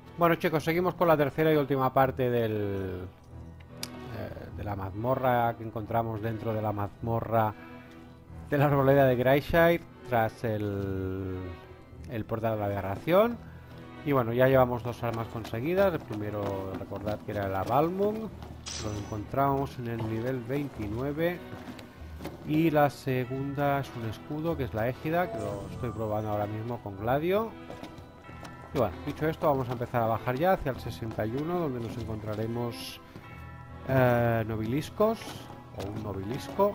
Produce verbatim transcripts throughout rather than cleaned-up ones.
Bueno, chicos, seguimos con la tercera y última parte del, eh, de la mazmorra que encontramos dentro de la mazmorra de la arboleda de Greyshire tras el, el portal de la aberración. Y bueno, ya llevamos dos armas conseguidas. El primero, recordad que era el Avalmung, lo encontramos en el nivel veintinueve. Y la segunda es un escudo, que es la égida, que lo estoy probando ahora mismo con Gladio. Y bueno, dicho esto, vamos a empezar a bajar ya hacia el sesenta y uno, donde nos encontraremos eh, nobiliscos, o un nobilisco.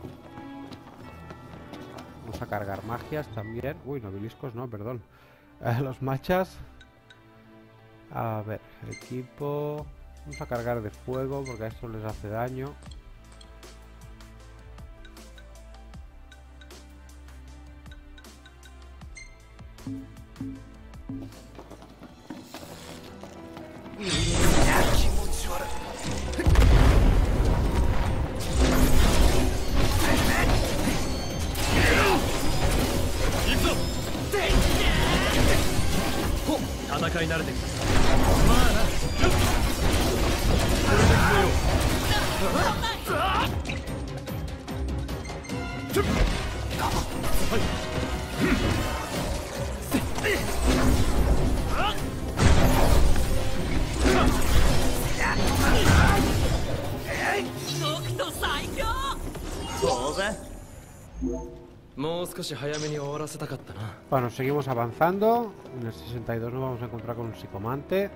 Vamos a cargar magias también. Uy, nobiliscos no, perdón. Eh, los machas. A ver, equipo. Vamos a cargar de fuego, porque a esto les hace daño. Bueno, seguimos avanzando. En el sesenta y dos nos vamos a encontrar con un psicomante.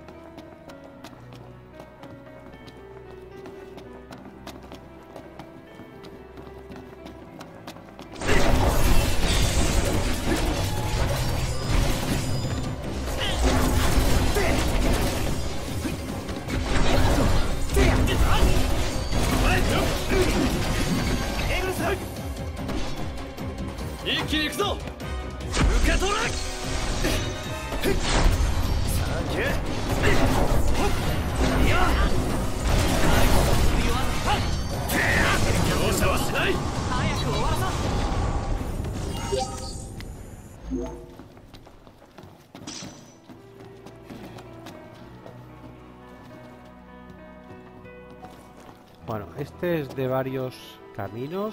Bueno, este es de varios caminos.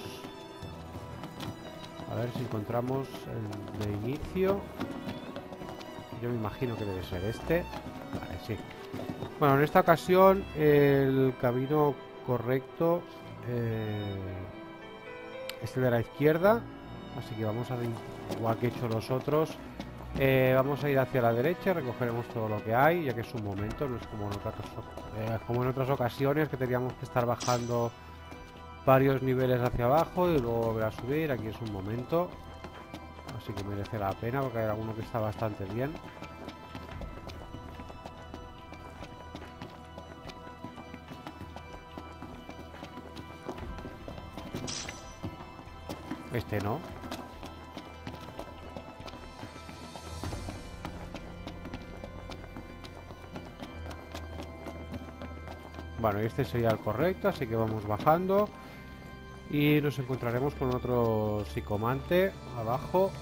A ver si encontramos el de inicio. Yo me imagino que debe ser este. Vale, sí. Bueno, en esta ocasión el camino correcto eh, es el de la izquierda. Así que vamos a, igual que he hecho los otros, eh, vamos a ir hacia la derecha, recogeremos todo lo que hay, ya que es un momento, no es como en otras, eh, como en otras ocasiones que teníamos que estar bajando varios niveles hacia abajo y luego volver a subir. Aquí es un momento, así que merece la pena porque hay alguno que está bastante bien. Este no. Bueno, este sería el correcto, así que vamos bajando y nos encontraremos con otro psicomante abajo.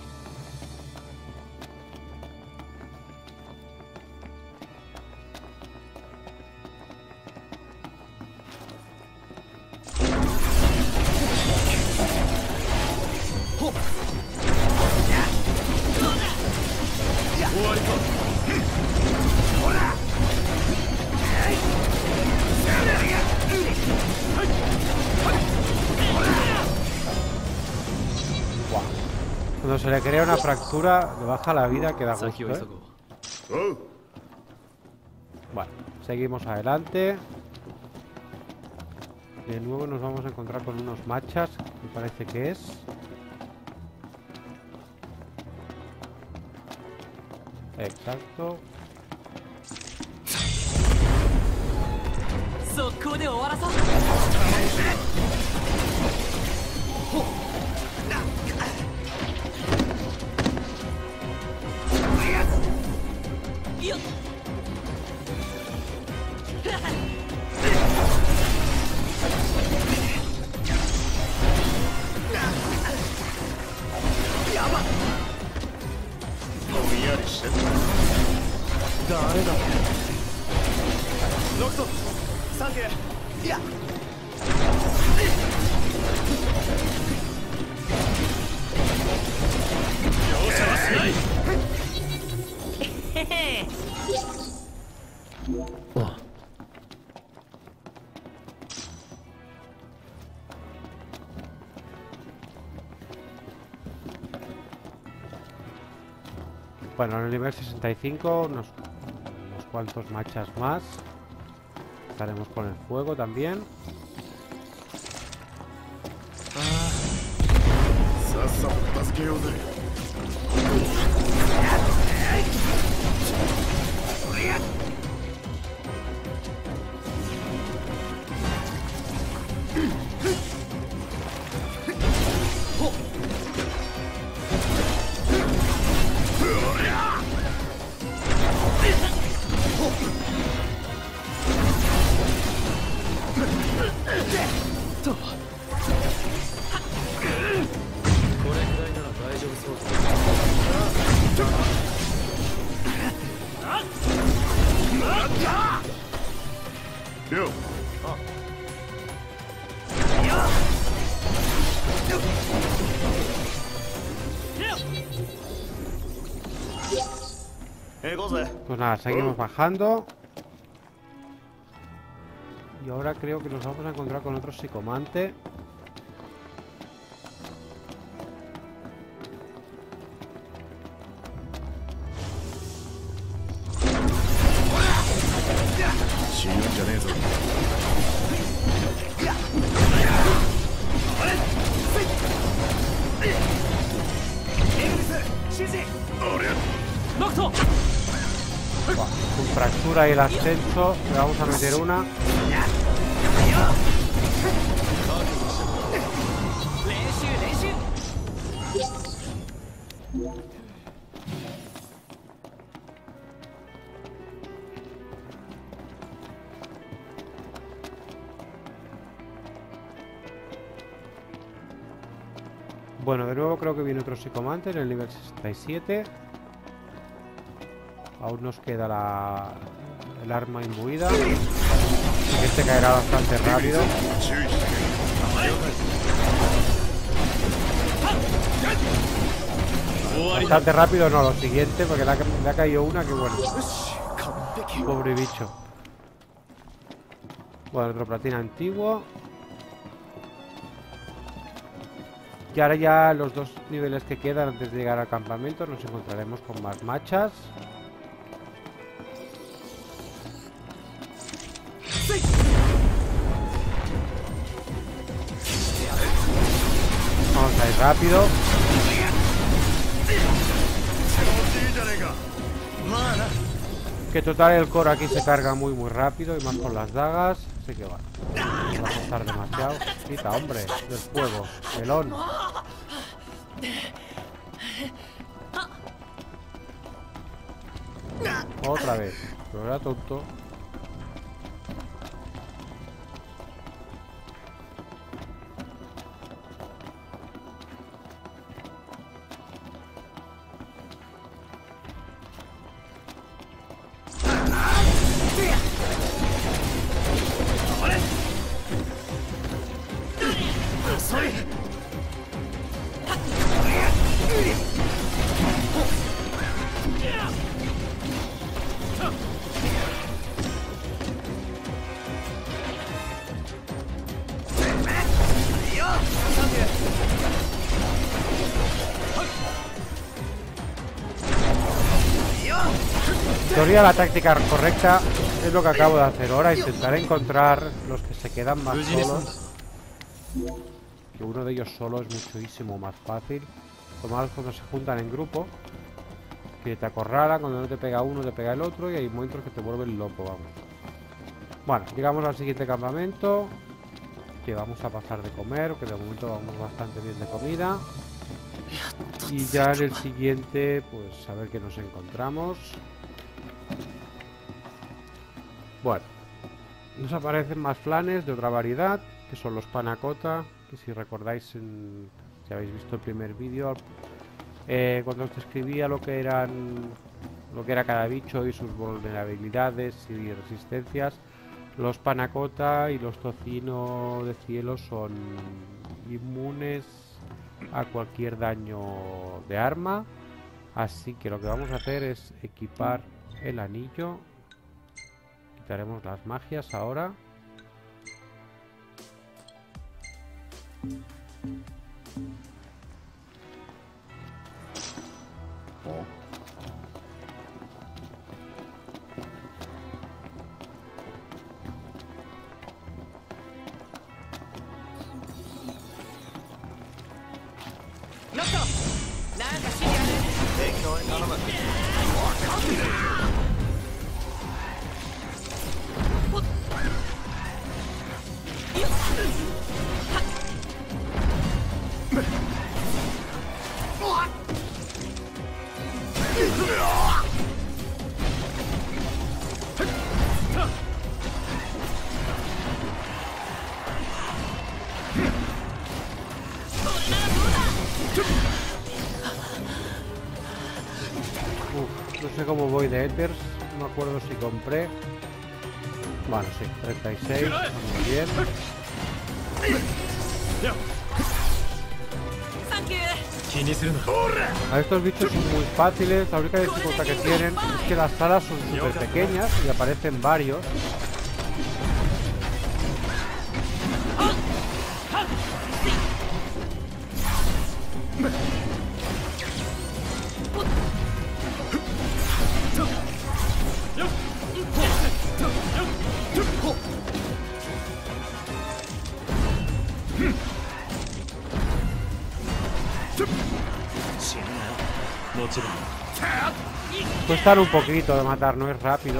Cuando se le crea una fractura, le baja la vida, que da gusto, ¿eh? Bueno, seguimos adelante. De nuevo nos vamos a encontrar con unos machas, me parece que es. Exacto. Bueno, en el nivel sesenta y cinco unos, unos cuantos machas más. Estaremos con el fuego también. Pues nada, seguimos bajando. Y ahora creo que nos vamos a encontrar con otro psicomante. Con fractura y el ascenso le vamos a meter una. Bueno, de nuevo creo que viene otro psicomante en el nivel sesenta y siete. Aún nos queda la, el arma imbuida. Este caerá bastante rápido. Bastante rápido no, lo siguiente, porque le ha, le ha caído una que bueno. Pobre bicho. Bueno, otro platina antiguo. Y ahora ya los dos niveles que quedan antes de llegar al campamento nos encontraremos con más machas. Vamos a ir rápido. Que total el core aquí se carga muy muy rápido y más con las dagas. Así que va. No va a costar demasiado. Quita, hombre, del fuego. Melón. Otra vez. Pero era tonto. En teoría la táctica correcta es lo que acabo de hacer ahora, intentar encontrar los que se quedan más solos. Que uno de ellos solo es muchísimo más fácil. Lo malo es cuando se juntan en grupo, que te acorrala, cuando no te pega uno te pega el otro y hay momentos que te vuelven loco, vamos. Bueno, llegamos al siguiente campamento, que vamos a pasar de comer, que de momento vamos bastante bien de comida. Y ya en el siguiente, pues a ver qué nos encontramos. Bueno, nos aparecen más flanes de otra variedad, que son los panacota, que si recordáis, en, si habéis visto el primer vídeo, eh, cuando os describía lo que eran, lo lo que era cada bicho y sus vulnerabilidades y resistencias. Los panacota y los tocino de cielo son inmunes a cualquier daño de arma. Así que lo que vamos a hacer es equipar el anillo. Quitaremos las magias ahora. Uf, no sé cómo voy de Ethers, no me acuerdo si compré. Bueno, sí, treinta y seis, muy bien. A estos bichos son muy fáciles, la única dificultad que tienen es que las salas son súper pequeñas y aparecen varios. Cuestan un poquito de matar, no es rápido.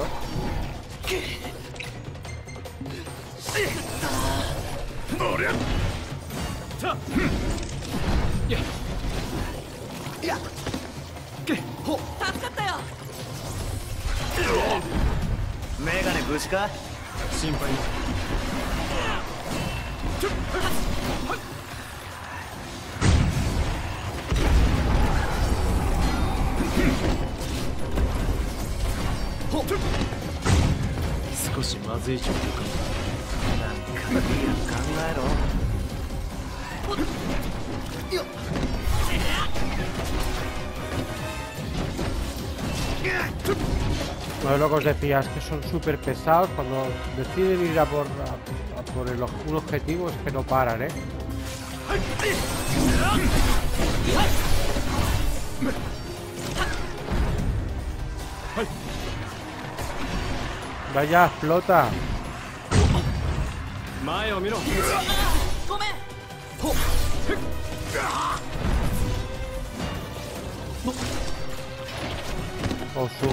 Bueno, lo que os decía es que son súper pesados. Cuando deciden ir a por, a, a por el, un objetivo es que no paran, ¿eh? Vaya, explota. Oh, su.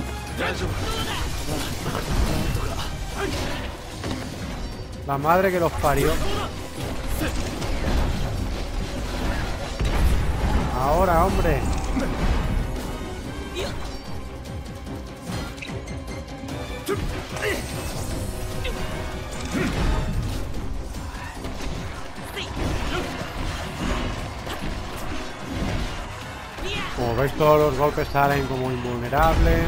La madre que los parió. Ahora, hombre. Como veis, todos los golpes salen como invulnerables.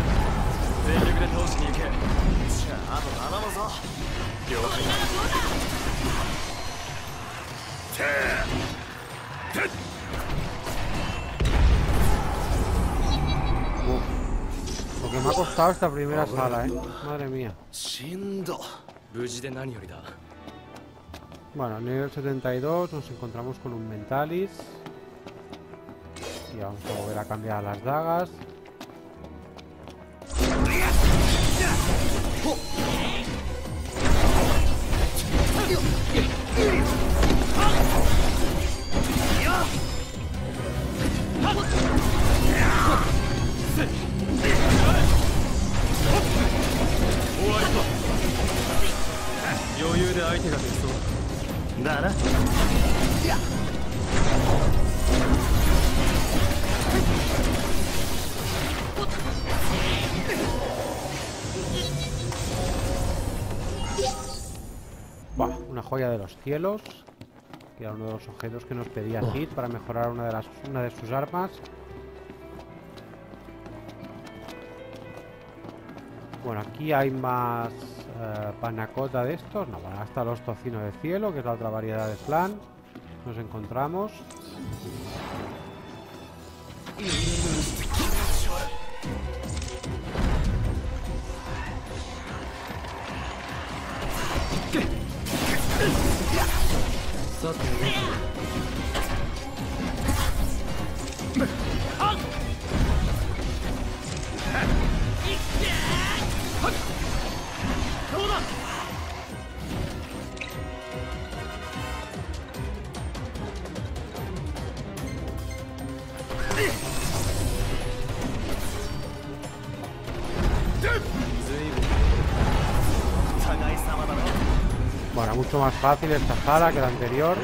Uf, lo que me ha costado esta primera sala, eh. Madre mía. Bueno, nivel setenta y dos, nos encontramos con un Mentalis. Y vamos a volver a cambiar las dagas. Bah, una joya de los cielos, que era uno de los objetos que nos pedía Cid para mejorar una de las una de sus armas. Bueno, aquí hay más uh, panacota de estos. No, bueno, hasta los tocinos de cielo, que es la otra variedad de flan. Nos encontramos. Bueno, mucho más fácil esta sala que la anterior.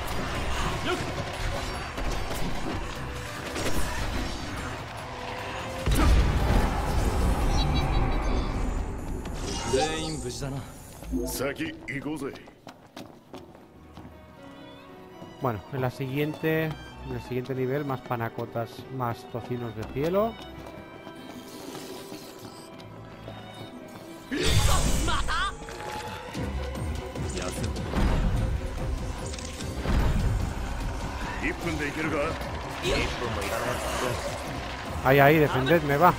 Bueno, en la siguiente, en el siguiente nivel, más panacotas, más tocinos de cielo. Ahí, ahí, defendedme, va.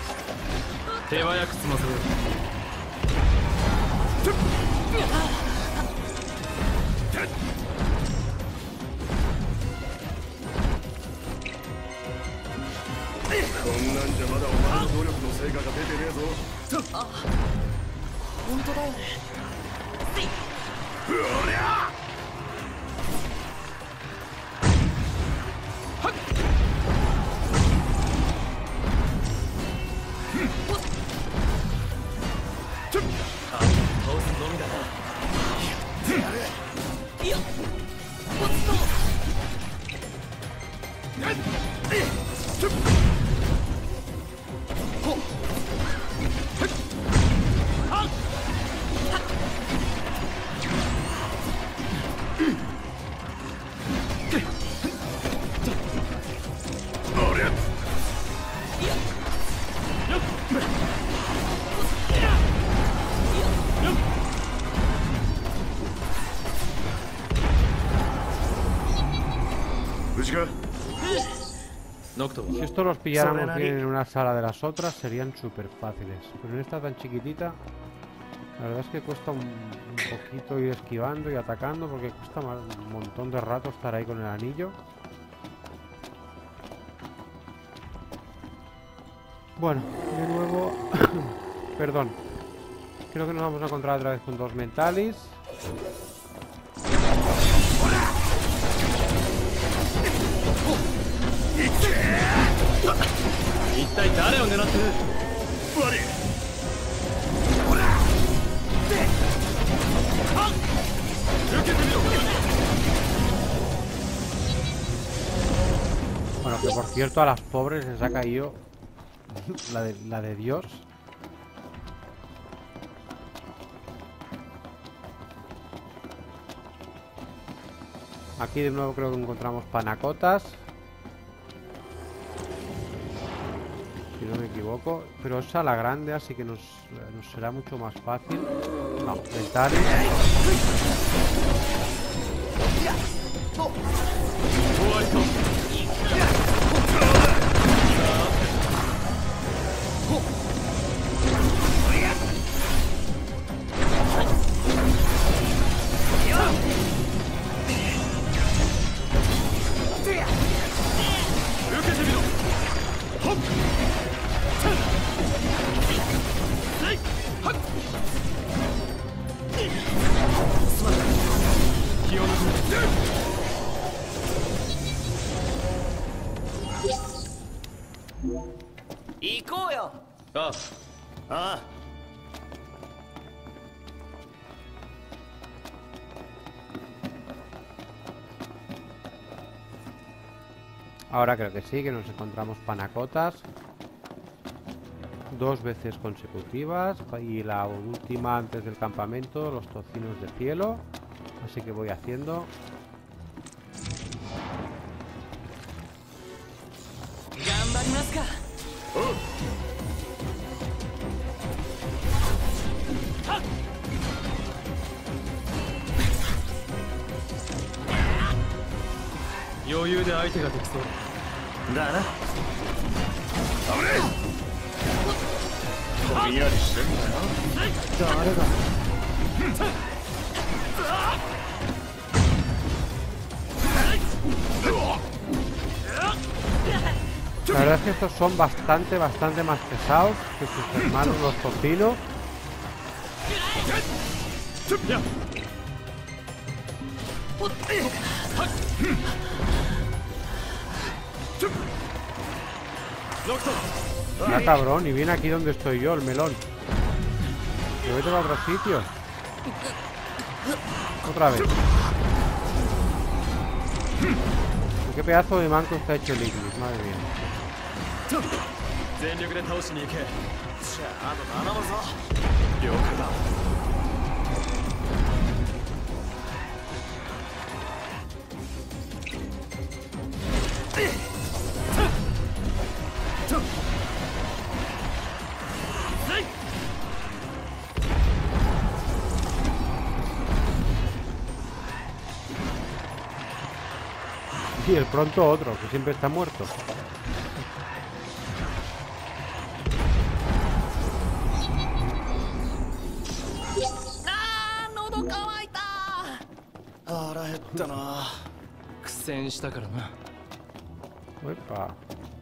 Si esto los pilláramos bien en una sala de las otras, serían súper fáciles. Pero en esta tan chiquitita, la verdad es que cuesta un, un poquito ir esquivando y atacando, porque cuesta un montón de rato estar ahí con el anillo. Bueno, de nuevo... Perdón. Creo que nos vamos a encontrar otra vez con dos mentalis. Bueno, que por cierto a las pobres les ha caído la de, la de Dios. Aquí de nuevo creo que encontramos panacotas, si no me equivoco, pero es a la grande, así que nos, nos será mucho más fácil. No, mentales. Ahora creo que sí, que nos encontramos panacotas dos veces consecutivas y la última antes del campamento, los tocinos de cielo. Así que voy haciendo. 余裕で相手ができそうだな。 ぼんやりしてんだよ。 誰だ。 La verdad es que estos son bastante, bastante más pesados que sus hermanos los tocinos. Ya cabrón, y viene aquí donde estoy yo, el melón. Yo vete a otro sitio. Otra vez. ¿Qué pedazo de manco está hecho el Ignis? Madre mía. Y el pronto otro, que siempre está muerto. Uepa.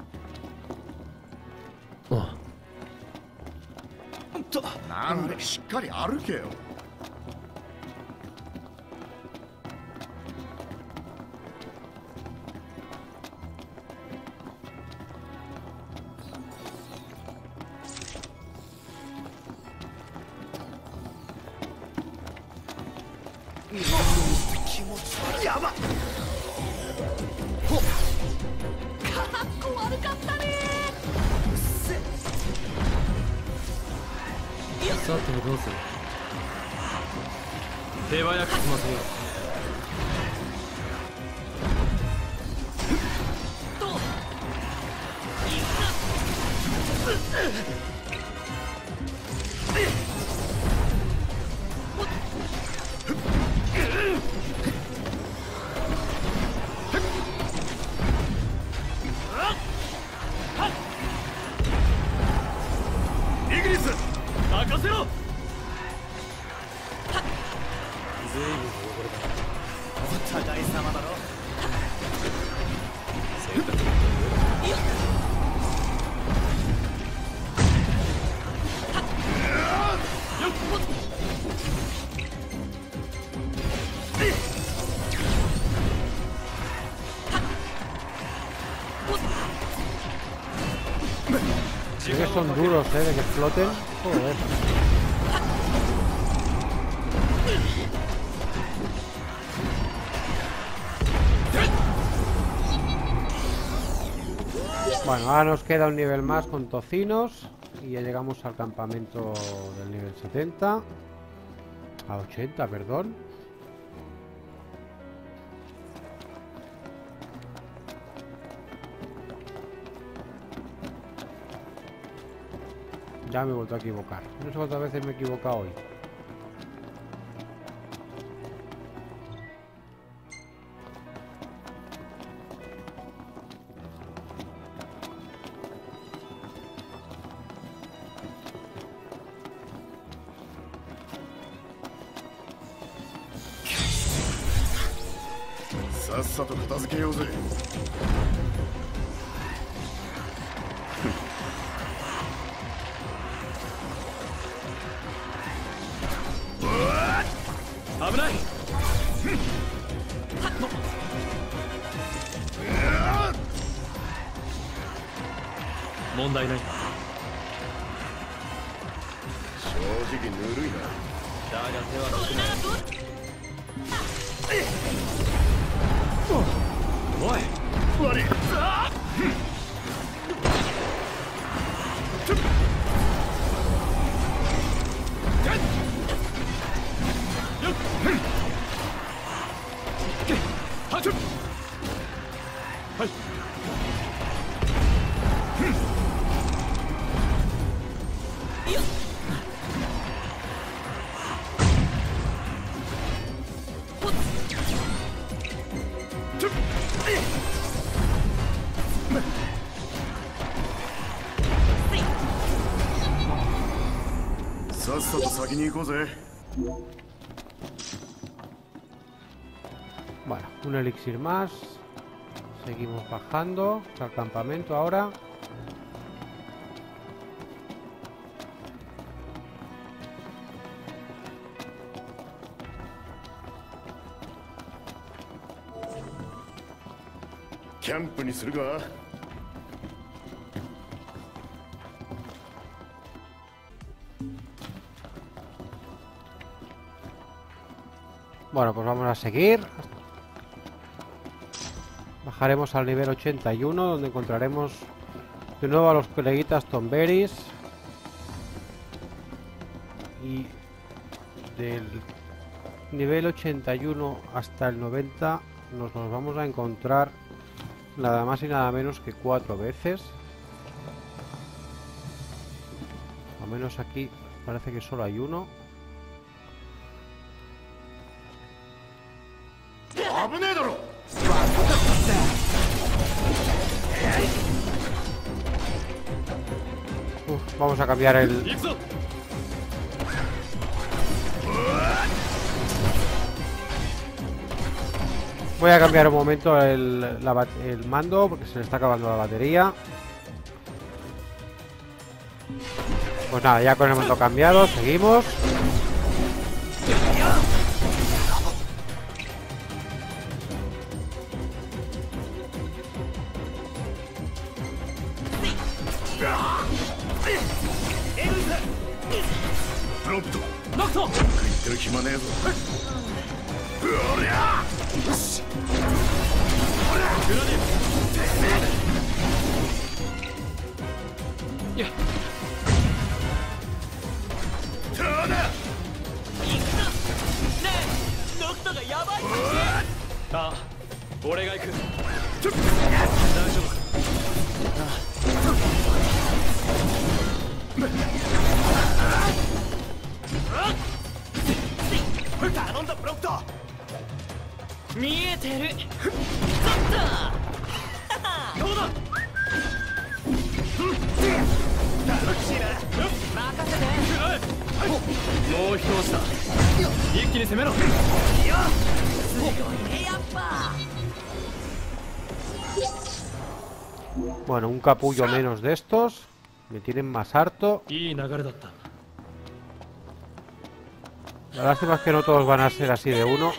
なんでしっかり歩けよ。気持ち悪い。やばっ。ほっ。かっこ悪かったね。うっせ。 さてどうする。手早く済ませよう。 イギリス任せろ。 随分と汚れた。 お互い様だろ。 せっかく Sí que son duros, eh, de que exploten. Joder. Bueno, ahora nos queda un nivel más con tocinos. Y ya llegamos al campamento del nivel setenta. A ochenta, perdón. Ya me he vuelto a equivocar. No sé cuántas veces me he equivocado hoy. さっさと片付けようぜ。 危ない。問題ない。 正直ぬるいな。 だが手は出せない。おい悪い。 はい。 さっさと先に行こうぜ。 Bueno, un elixir más. Seguimos bajando al campamento ahora. Camp niするか? Bueno, pues vamos a seguir. Bajaremos al nivel ochenta y uno, donde encontraremos de nuevo a los coleguitas Tomberis. Y del nivel ochenta y uno hasta el noventa nos los vamos a encontrar nada más y nada menos que cuatro veces. Al menos aquí parece que solo hay uno. Uf, vamos a cambiar el... Voy a cambiar un momento el, la, el mando porque se le está acabando la batería. Pues nada, ya con el mando cambiado, seguimos. Bueno, un capullo menos de estos. Me tienen más harto. La lástima es que no todos van a ser así de uno.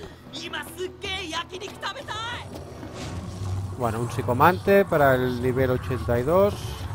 Bueno, un psicomante para el nivel ochenta y dos.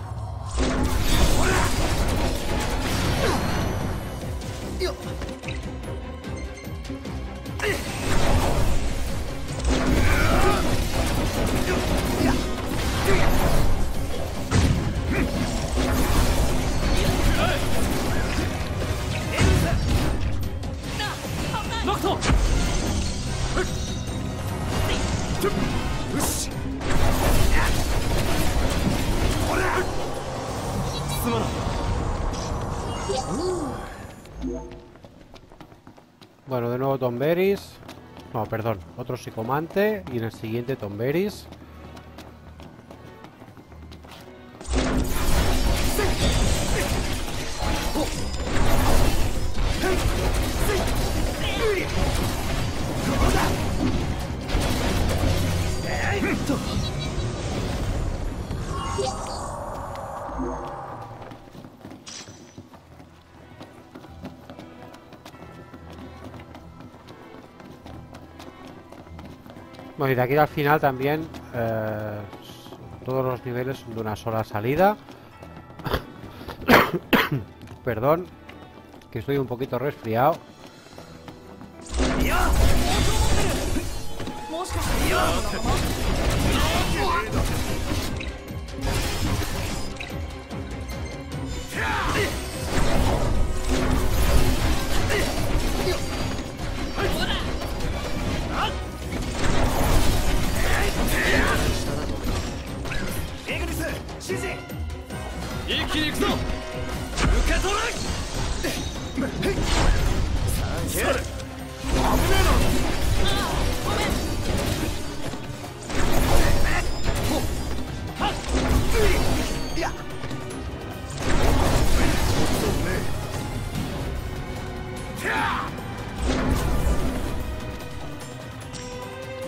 Bueno, de nuevo Tomberis. No, perdón, otro psicomante. Y en el siguiente Tomberis. Bueno, y de aquí al final también eh, todos los niveles son de una sola salida. Perdón, que estoy un poquito resfriado.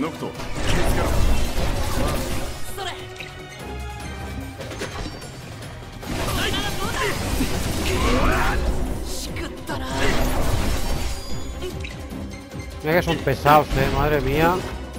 ノクト気をつけろ。 それそれならどうだ。しくったな。 Mira que son pesados, eh, madre mía.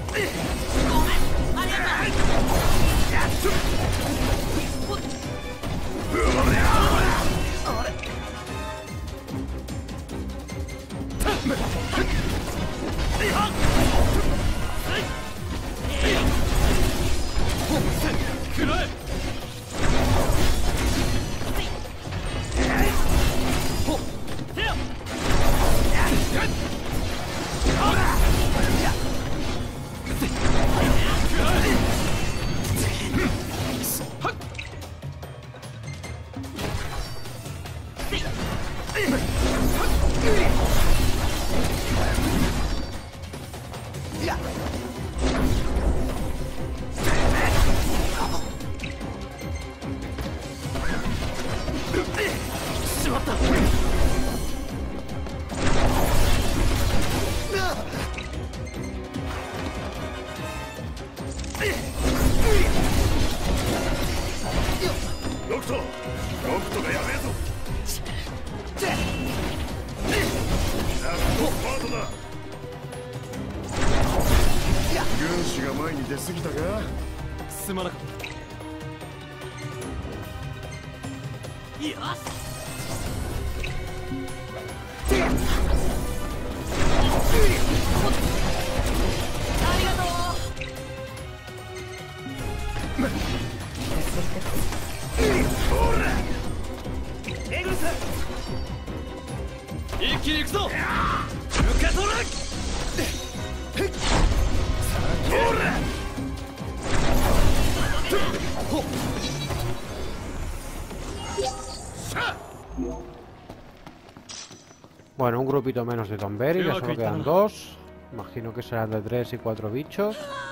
Bueno, un grupito menos de Tonberry, ya solo quedan dos. Imagino que serán de tres y cuatro bichos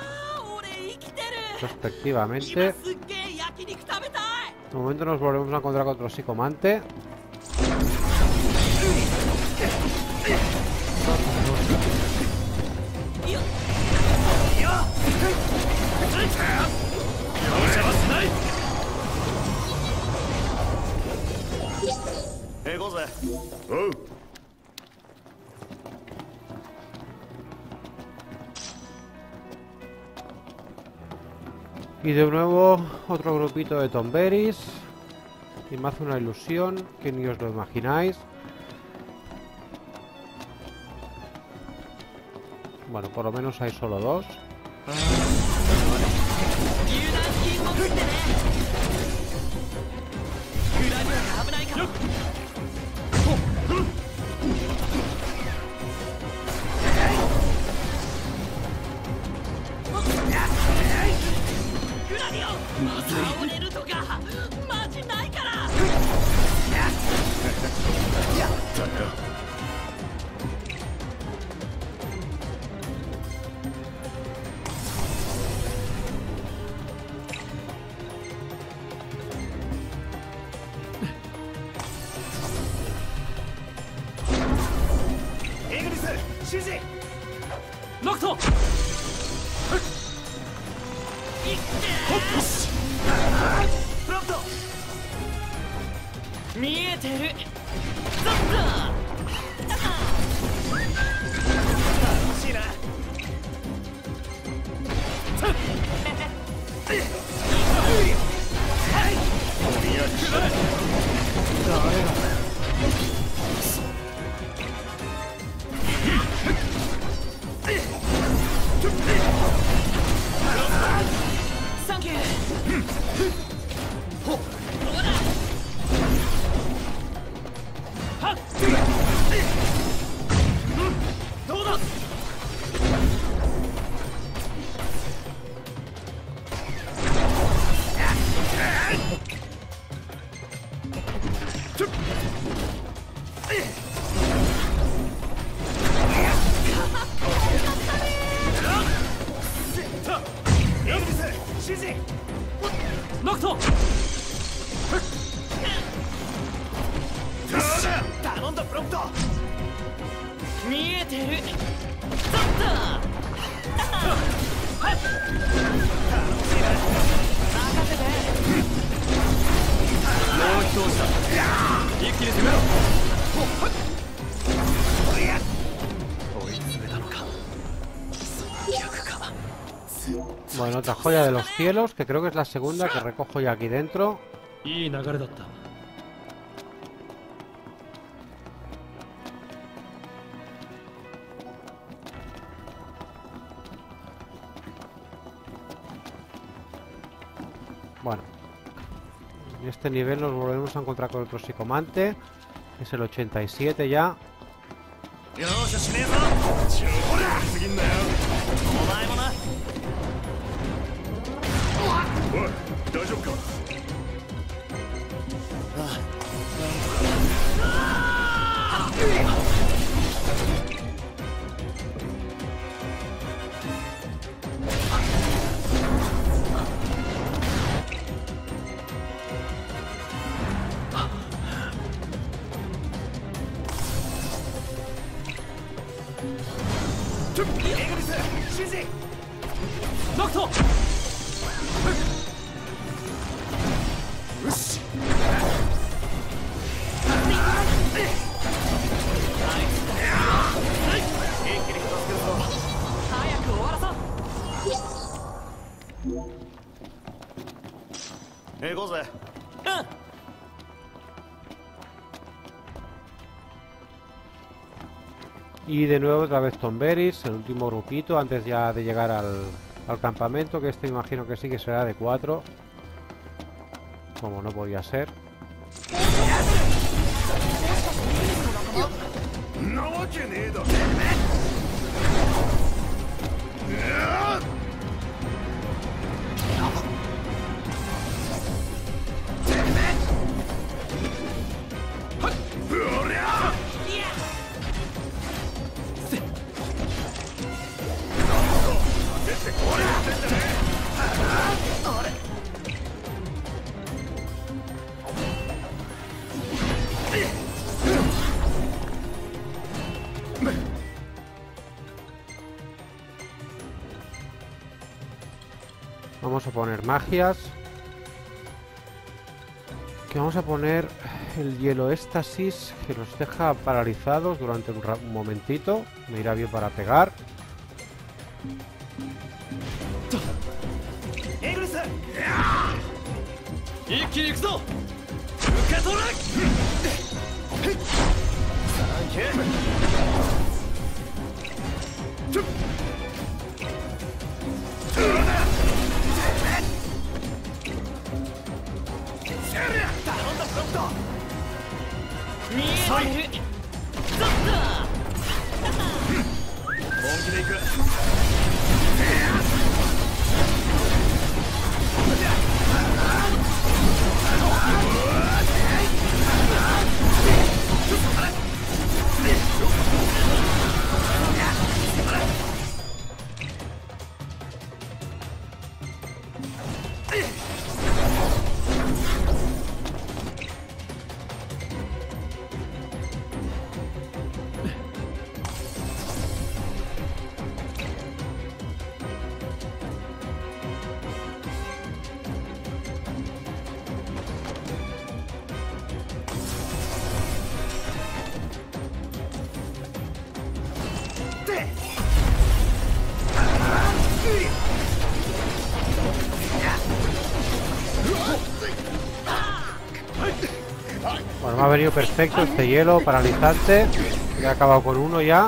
respectivamente. De momento nos volvemos a encontrar con otro psicomante. Oh. Y de nuevo otro grupito de Tonberries. Y me hace una ilusión que ni os lo imagináis. Bueno, por lo menos hay solo dos. Bueno, otra joya de los cielos, que creo que es la segunda que recojo ya aquí dentro. いい流れだった。 Bueno, en este nivel nos volvemos a encontrar con otro psicomante. Es el ochenta y siete ya. よーししねえぞ。ほらすぎんなよ。お前もな。 おい、大丈夫か。 ノクト。よし。早く終わらそう。 行こうぜ。 うん。 Y de nuevo otra vez Tomberis, el último grupito antes ya de llegar al, al campamento, que este imagino que sí que será de cuatro, como no podía ser. Vamos a poner magias. Que vamos a poner el hielo éxtasis, que nos deja paralizados durante un, un momentito. Me irá bien para pegar. Bueno, me ha venido perfecto este hielo paralizante. Ya he acabado con uno ya.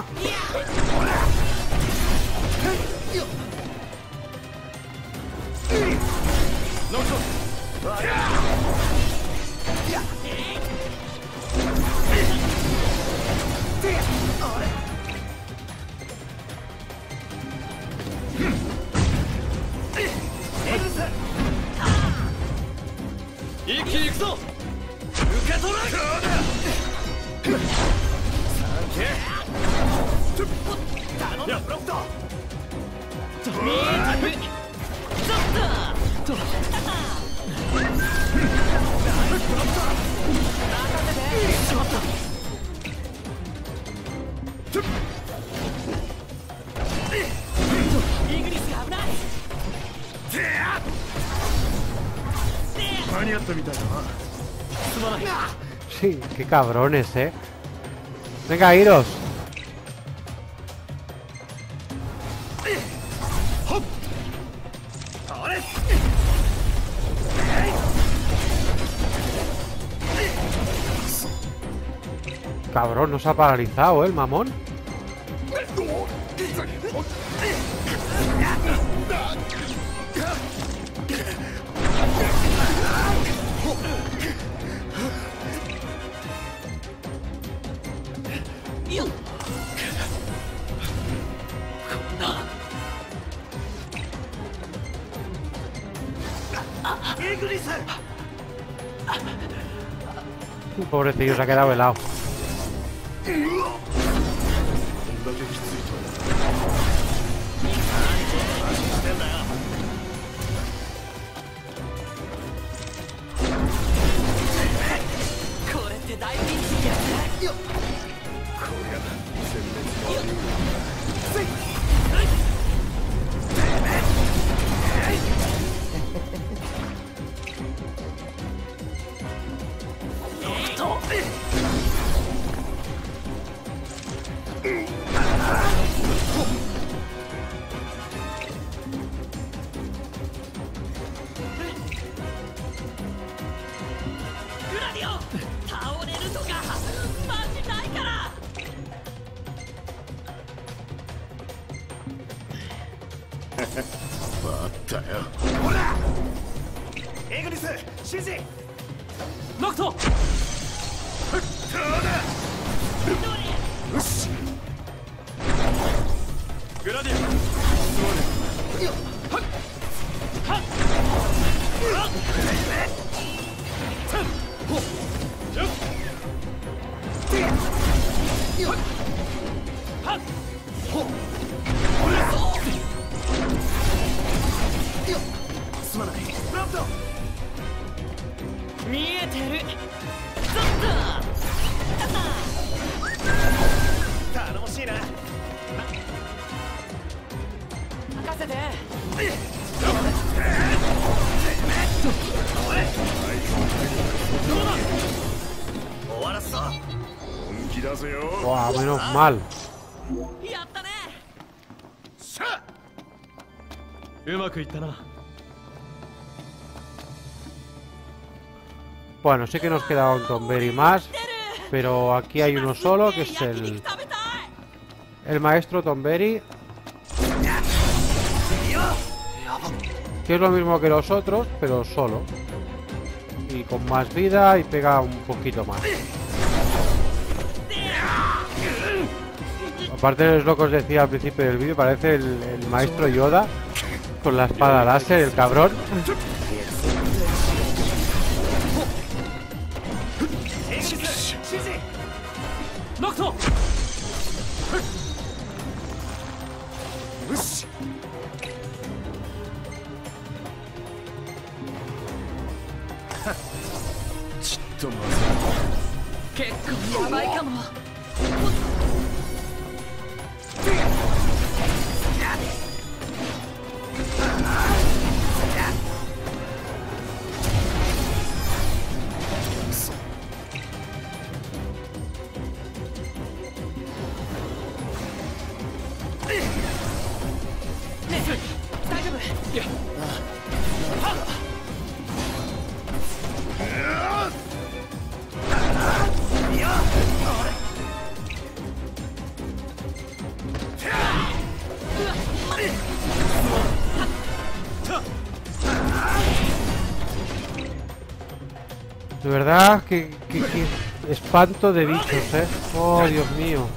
ったみたいだな。 すまない。 Sí, qué cabrones, eh. Venga, iros. Cabrón, nos ha paralizado, ¿eh? El mamón. Pobrecillo, se ha quedado helado. こんだけきついとこれって大ピンチや。 こりゃ全滅もありうる。 グラディオ、倒れるとかマジないから。 あったよ。 ほらエグリス指示ノクト。 どうだよしグラディすまないブラッド見えてる。ゾッ頼もしいなと任せて。 終わらすぞ本気だぜよ。 Buah, menos mal. やったね。 しゃうまくいったな。 Bueno, sí que nos queda un Tonberry más, pero aquí hay uno solo, que es el, el maestro Tonberry, que es lo mismo que los otros, pero solo, y con más vida y pega un poquito más. Aparte es lo que os decía al principio del vídeo, parece el, el maestro Yoda con la espada láser, el cabrón. Nocto! よしちっとまず結構やばいかも。大丈夫。いや。 De verdad, que, que, que espanto de bichos, eh. Oh, Dios mío.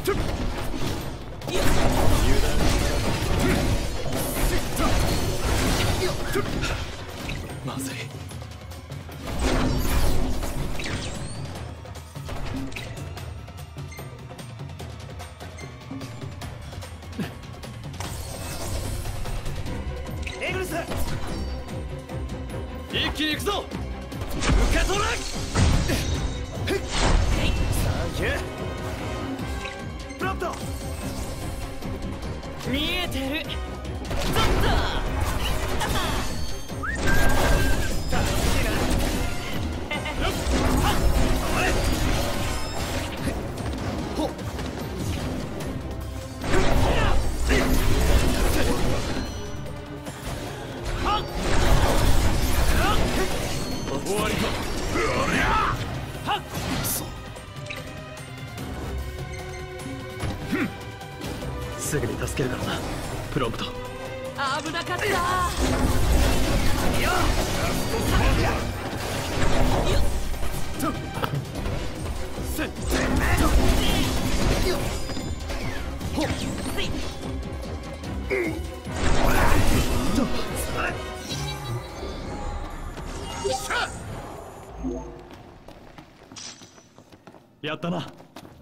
すぐに助けるからなプロンプト。 危なかった。 やったな。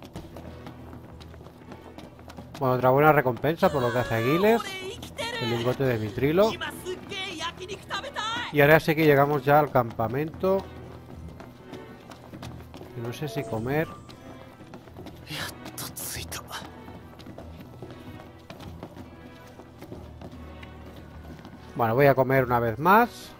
Bueno, otra buena recompensa por lo que hace Aguiles. El lingote de mitrilo. Y ahora sí que llegamos ya al campamento. Y no sé si comer. Bueno, voy a comer una vez más.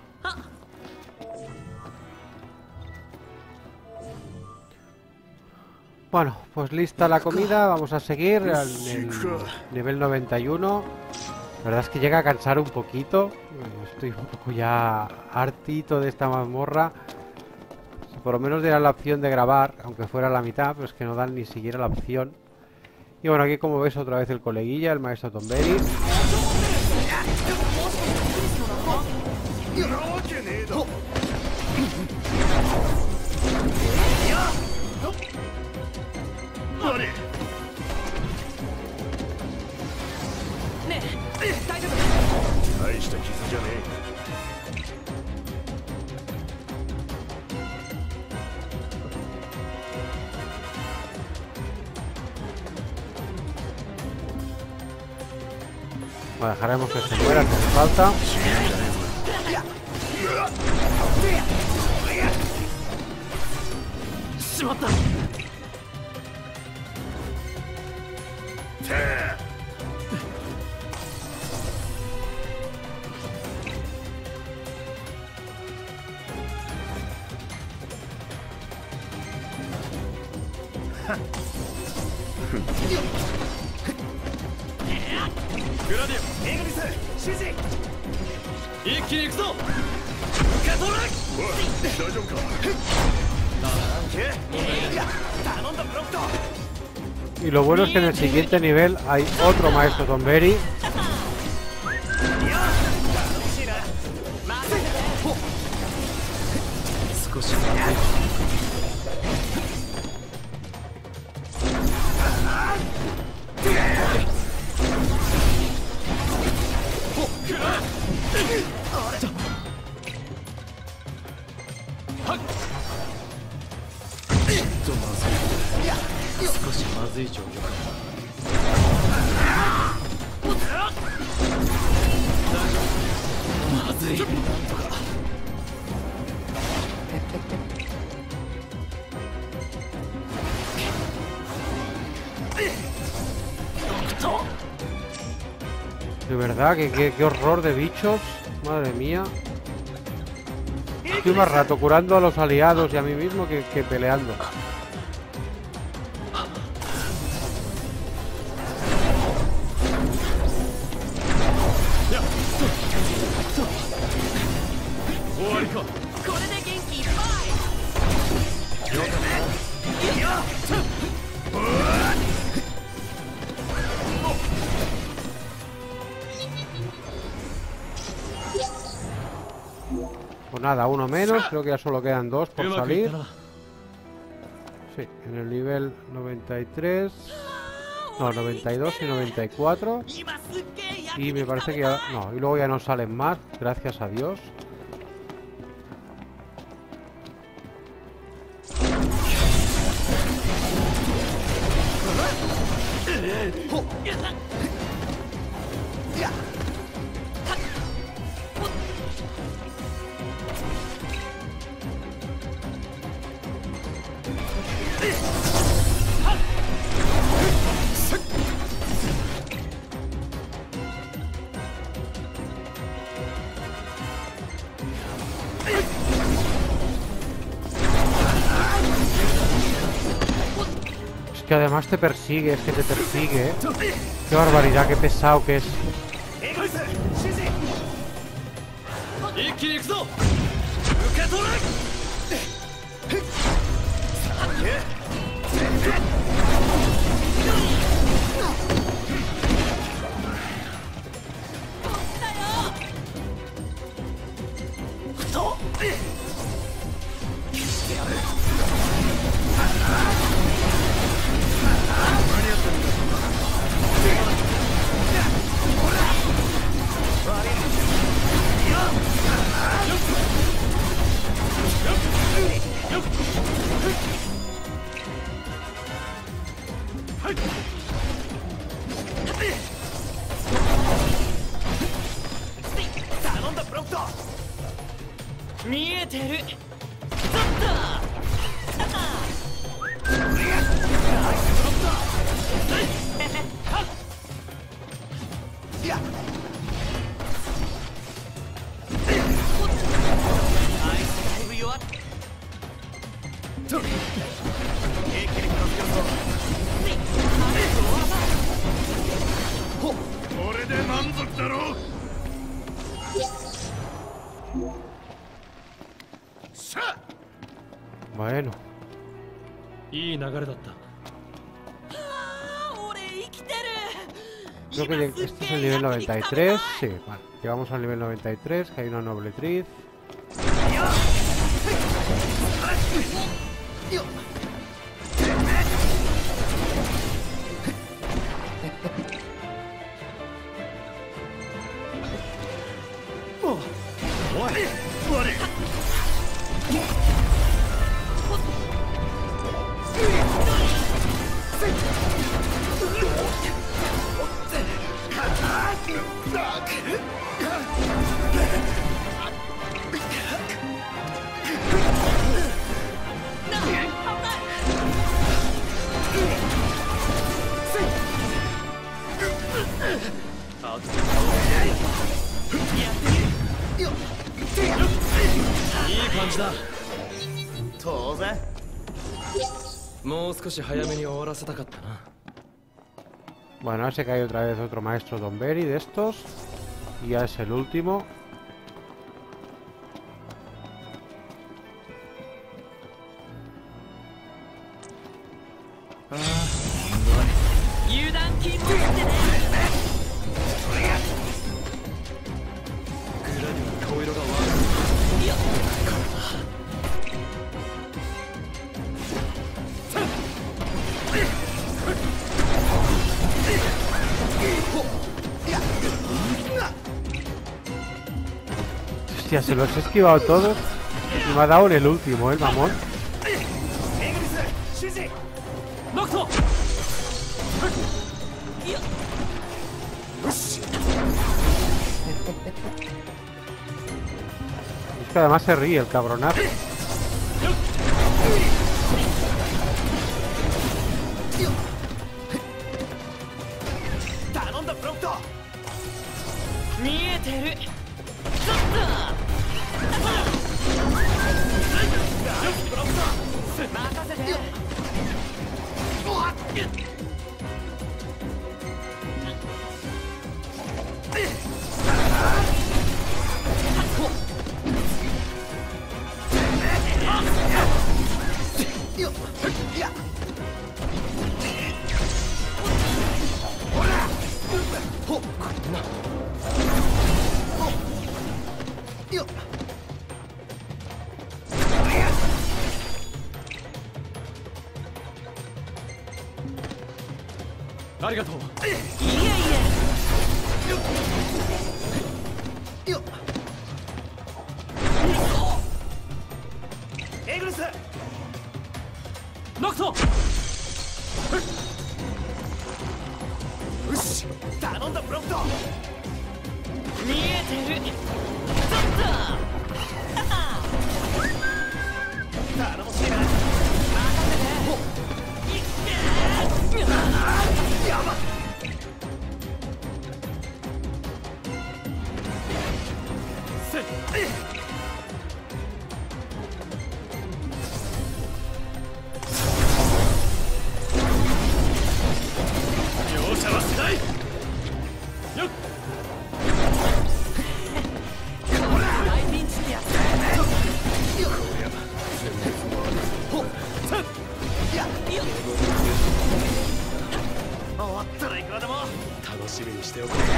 Bueno, pues lista la comida, vamos a seguir al el nivel noventa y uno. La verdad es que llega a cansar un poquito. Estoy un poco ya hartito de esta mazmorra. Si por lo menos dieran la opción de grabar, aunque fuera la mitad, pero es que no dan ni siquiera la opción. Y bueno, aquí como ves otra vez el coleguilla, el maestro Tonberry. Bueno, dejaremos que se muera, que hace falta. Y lo bueno es que en el siguiente nivel hay otro maestro Tonberry. De verdad, que qué, qué horror de bichos. Madre mía. Estoy más rato curando a los aliados y a mí mismo que, que peleando. Pues nada, uno menos, creo que ya solo quedan dos por salir. Sí, en el nivel noventa y tres. No, noventa y dos y noventa y cuatro. Y me parece que ya... No, y luego ya no salen más, gracias a Dios. Que además te persigue, es que te persigue, ¿eh? Qué barbaridad, qué pesado que es. 頼んだブロックト。 見えてる。ちょっいやあいつだいぶ弱っ。 と一気に片付けるぞ。 これで満足だろう。さあ Bueno, いい流れだった。 あー俺生きてる。 creo que lleg- este es el nivel noventa y tres. Sí, vale. Llegamos al nivel noventa y tres, que hay una nobletriz. Bueno, ahora sé que hay otra vez otro maestro Donberi de estos. Y ya es el último. Hostia, se los he esquivado todos y me ha dado en el último, el mamón. エグリス指示。 ノクト。いや。 よし。 Es que además se ríe el cabronazo. 頼んだブロックト。 見えてる。ちょっと。 任せて。 ありがとう。 いえいえ。エグリス。 ノクト。 よし。頼んだブロックト。 見えてる。ちょっと。 頼もしいな。やばっ。せっ。容赦はしない。よっ。 大ピンチってやつ。 ほっ。せっ。や。 よっ。 終わったらいくらでも楽しみにしておこう。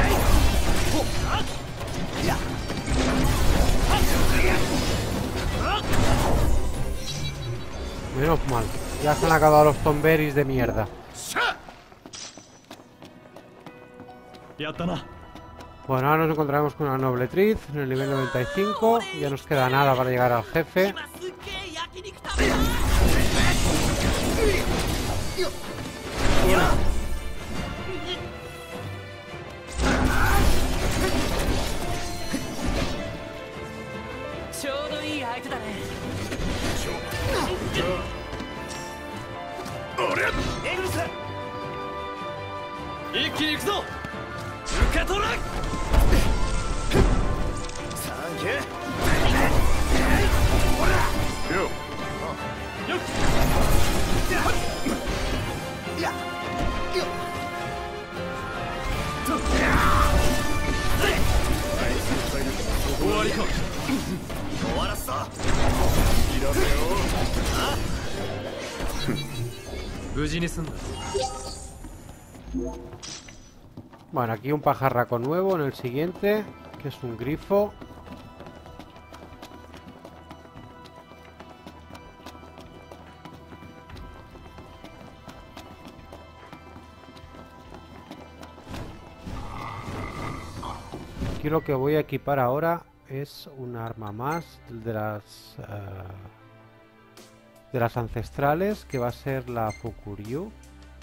Menos mal. Ya se han acabado los Donberis de mierda. Bueno, ahora nos encontraremos con una nobletriz en el nivel noventa y cinco. Ya nos queda nada para llegar al jefe. ちょうどいい相手だね。エグルス、 一気に行くぞ。受け取れ。 サンキュー。よっよっ。 いやよっ終わりか。 終わらすぞ。 無事に済んだ。 Bueno, aquí un pajarraco nuevo en el siguiente, que es un grifo. Aquí lo que voy a equipar ahora es un arma más de las uh, de las ancestrales, que va a ser la Fukuryu.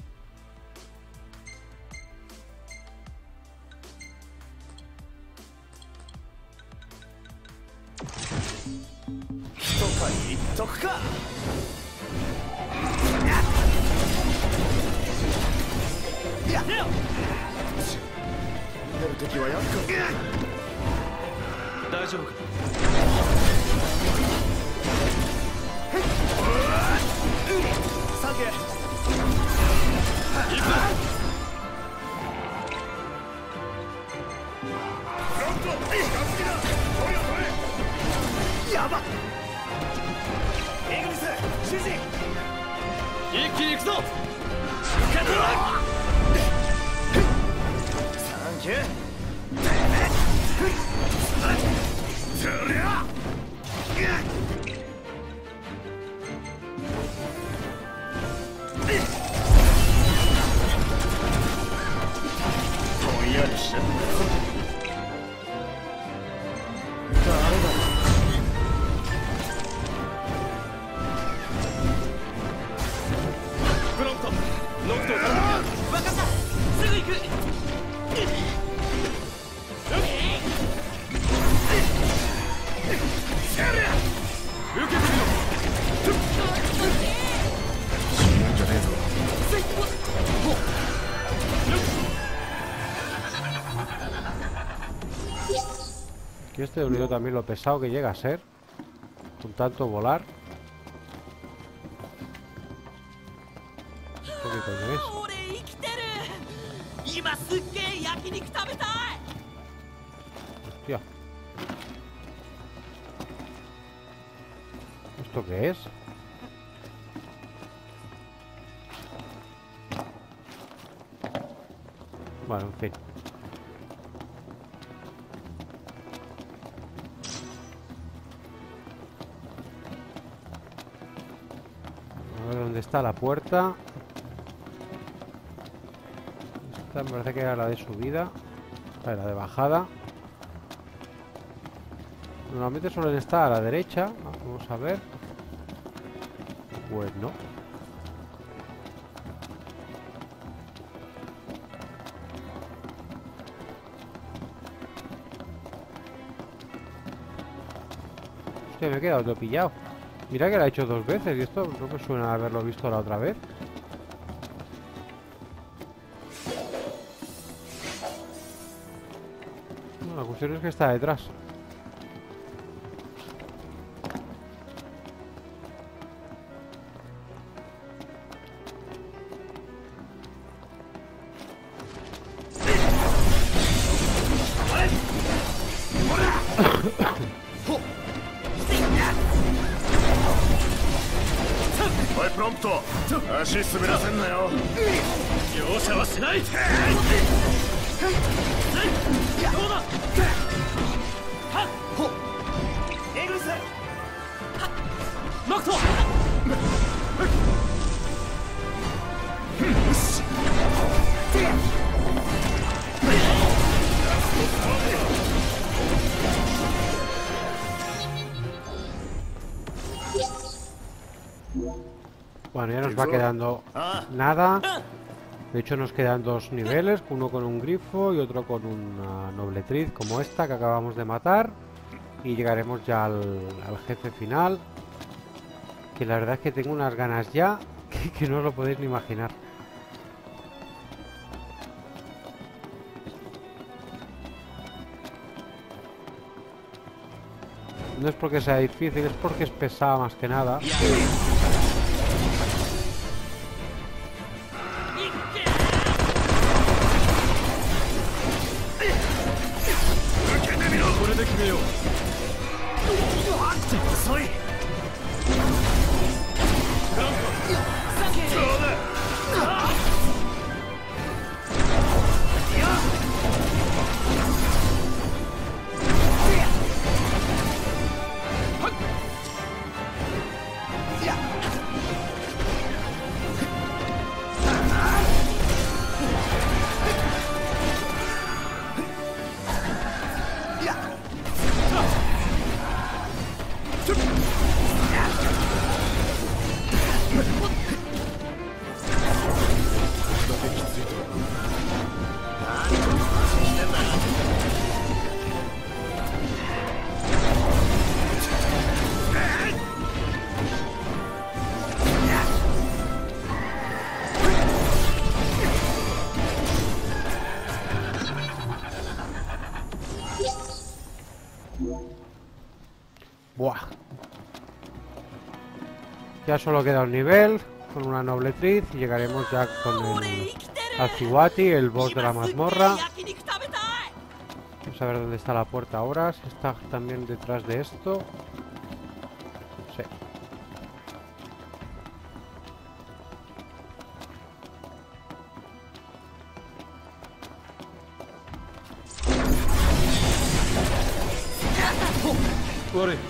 Y este olvido también lo pesado que llega a ser con tanto volar. ¿Esto qué coño es? Hostia. ¿Esto qué es? Bueno, en fin. A ver dónde está la puerta. Esta me parece que era la de subida. Esta era la de bajada. Normalmente suelen estar a la derecha. Vamos a ver. Pues no. Hostia, me he quedado todo pillado. Mira que la he hecho dos veces y esto no me suena haberlo visto la otra vez. No, la cuestión es que está detrás. Bueno, ya nos va quedando nada. De hecho nos quedan dos niveles, uno con un grifo y otro con una nobletriz como esta que acabamos de matar. Y llegaremos ya al, al jefe final. Que la verdad es que tengo unas ganas ya que, que no os lo podéis ni imaginar. No es porque sea difícil, es porque es pesada más que nada. これで決めよう。 遅い。そうだ。 Buah. Ya solo queda un nivel con una nobletriz y llegaremos ya con el Alciwati, el boss de la mazmorra. Vamos a ver dónde está la puerta ahora. Si está también detrás de esto. Sí. 悪い。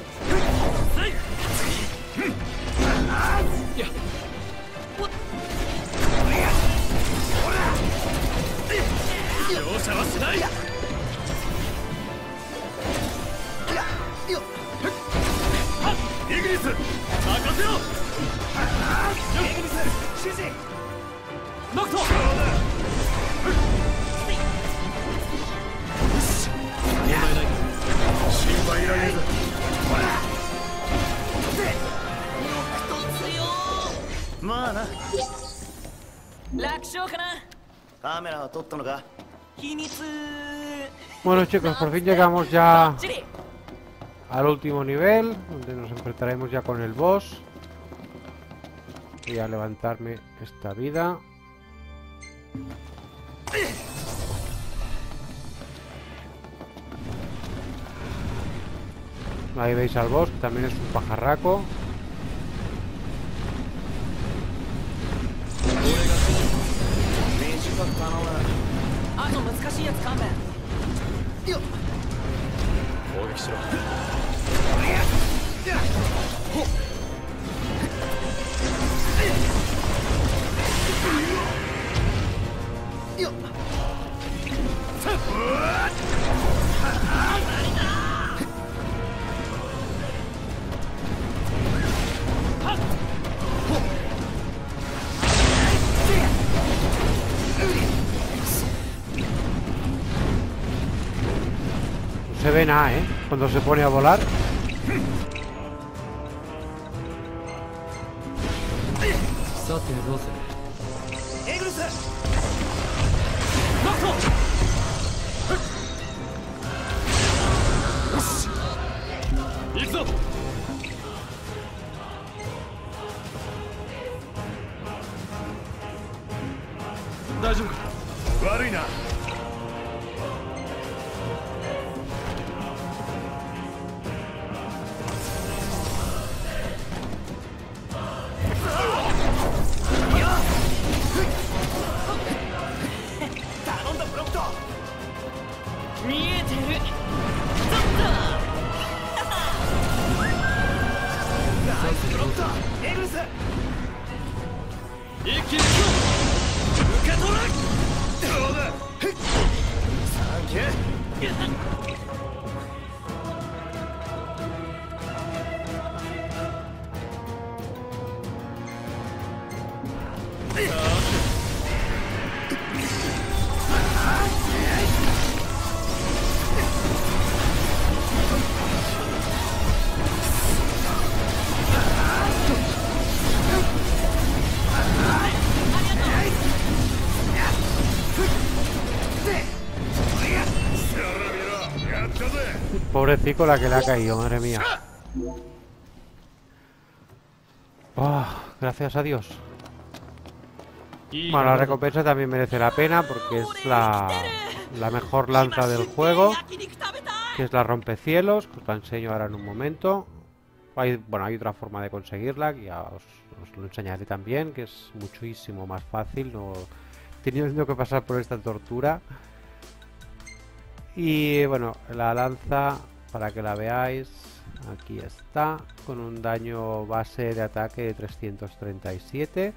容赦はしない。イギリス、任せろ。イギリス、指示。ノクト。問題ない。心配いらねえぞ。まあな。 楽勝かな。 Bueno chicos, por fin llegamos ya al último nivel, donde nos enfrentaremos ya con el boss. Voy a levantarme esta vida. Ahí veis al boss, que también es un pajarraco. No se ve nada, ¿eh? Cuando se pone a volar. Pobrecito la que le ha caído, madre mía. Oh, gracias a Dios. Bueno, la recompensa también merece la pena porque es la, la mejor lanza del juego, que es la rompecielos, que os la enseño ahora en un momento. Hay, bueno, hay otra forma de conseguirla, que ya os, os lo enseñaré también, que es muchísimo más fácil, no teniendo que pasar por esta tortura. Y bueno, la lanza, para que la veáis, aquí está, con un daño base de ataque de trescientos treinta y siete.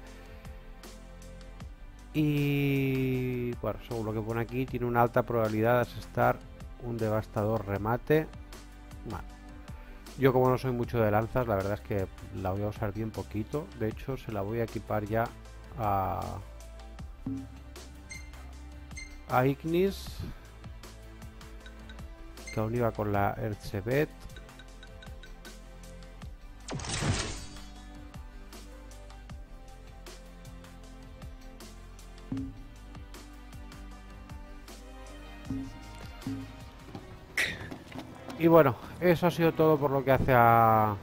Y bueno, según lo que pone aquí, tiene una alta probabilidad de asestar un devastador remate. Bueno, yo como no soy mucho de lanzas, la verdad es que la voy a usar bien poquito. De hecho, se la voy a equipar ya a, a Ignis, que aún iba con la Erzsebet. Y bueno, eso ha sido todo por lo que hace a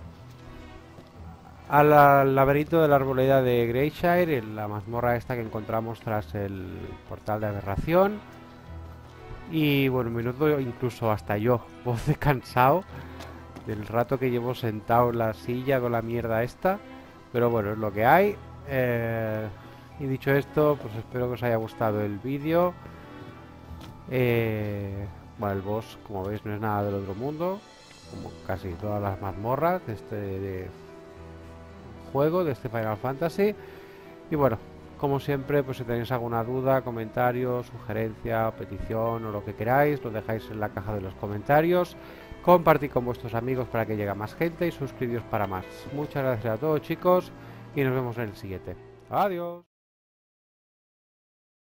al, al laberinto de la arboleda de Greyshire, en la mazmorra esta que encontramos tras el portal de aberración. Y bueno, menudo incluso hasta yo, voz de cansado del rato que llevo sentado en la silla con la mierda esta. Pero bueno, es lo que hay. Eh, y dicho esto, pues espero que os haya gustado el vídeo. Eh... Bueno, el boss, como veis, no es nada del otro mundo, como casi todas las mazmorras de este de juego, de este Final Fantasy. Y bueno, como siempre, pues si tenéis alguna duda, comentario, sugerencia, petición o lo que queráis, lo dejáis en la caja de los comentarios. Compartid con vuestros amigos para que llegue más gente y suscribiros para más. Muchas gracias a todos, chicos, y nos vemos en el siguiente. Adiós.